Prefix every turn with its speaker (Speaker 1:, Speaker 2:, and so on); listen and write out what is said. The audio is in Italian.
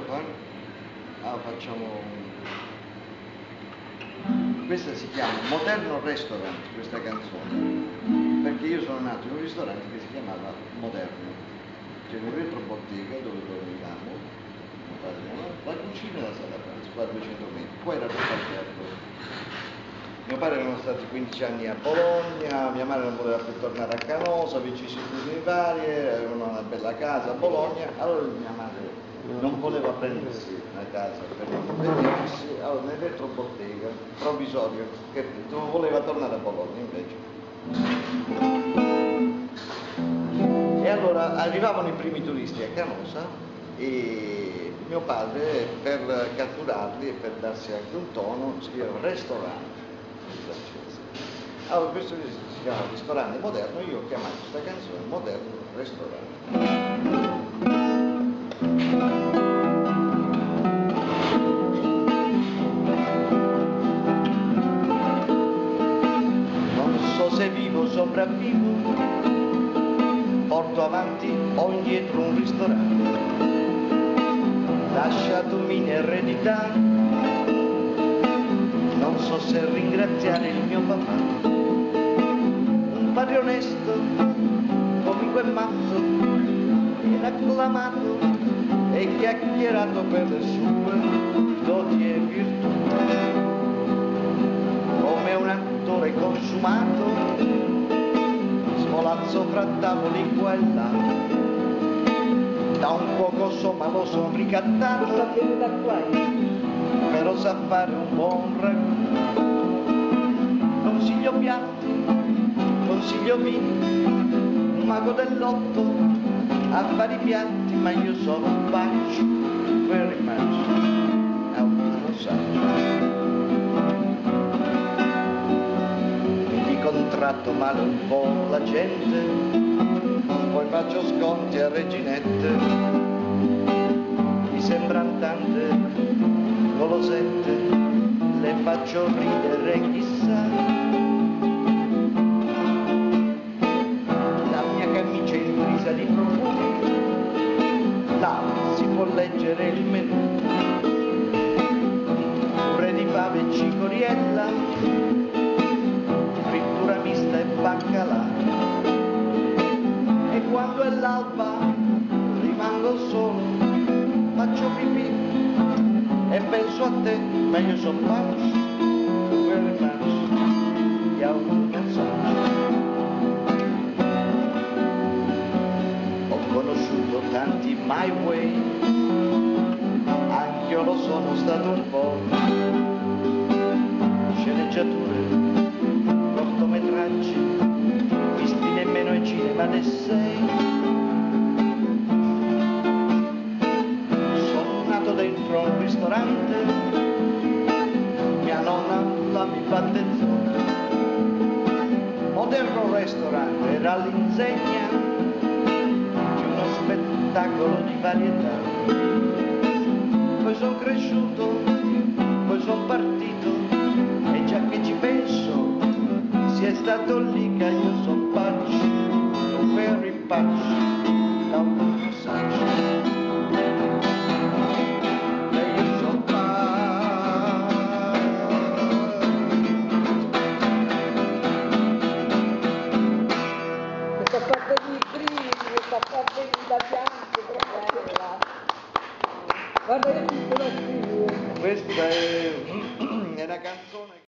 Speaker 1: fare? Facciamo... Questa si chiama Moderno Restaurant, questa canzone, perché io sono nato in un ristorante che si chiamava Moderno, c'è un retrobottega dove venivamo, la cucina e la sala pranzo, qua a 200 metri, poi era tutto aperto. Mio padre erano stati 15 anni a Bologna, mia madre non voleva più tornare a Canosa, vicissitudini varie, avevano una bella casa a Bologna, allora mia madre non voleva prendersi una casa per non vedersi, allora nel retrobottega, provvisorio, che non voleva tornare a Bologna invece. E allora arrivavano i primi turisti a Canosa e mio padre, per catturarli e per darsi anche un tono, scriveva ristorante. Allora questo si chiama ristorante moderno, io ho chiamato questa canzone Moderno Ristorante. Non so se vivo o sopravvivo, porto avanti o indietro un ristorante, lasciatomi in eredità, non so se ringraziare il mio papà, un padre onesto, comico e matto, ed acclamato e chiacchierato per le sue doti e virtù. Come un attore consumato, svolazzo fra tavoli qua e là, da un poco somma lo son ricattato, però sa fare un buon ragù. Consiglio piatti, consiglio vini, un mago dell'otto a fare i piatti, ma io sono un bacio, very much, non so. Mi contratto male un po' la gente, poi faccio sconti a reginette, mi sembran tante golosette, le faccio ridere chissà. La mia camicia è intrisa di profumi, là si può leggere il menù, pure di fave e cicoriella, frittura mista e baccalà. E quando è l'alba rimango solo, faccio pipì e penso a te, ma io sono much, very much, io non so. Ho conosciuto tanti my way, anche io lo sono stato un po', sceneggiature, cortometraggi, visti nemmeno ai cinema dei 6. Dentro un ristorante, mia nonna la mi battezzò. Moderno Ristorante era l'insegna di uno spettacolo di varietà. Poi sono cresciuto, poi sono partito, e già che ci penso, si è stato lì che io sono paccio, un very paccio, da un passaggio. Guarda, io ti scrivo. Questa è una canzone.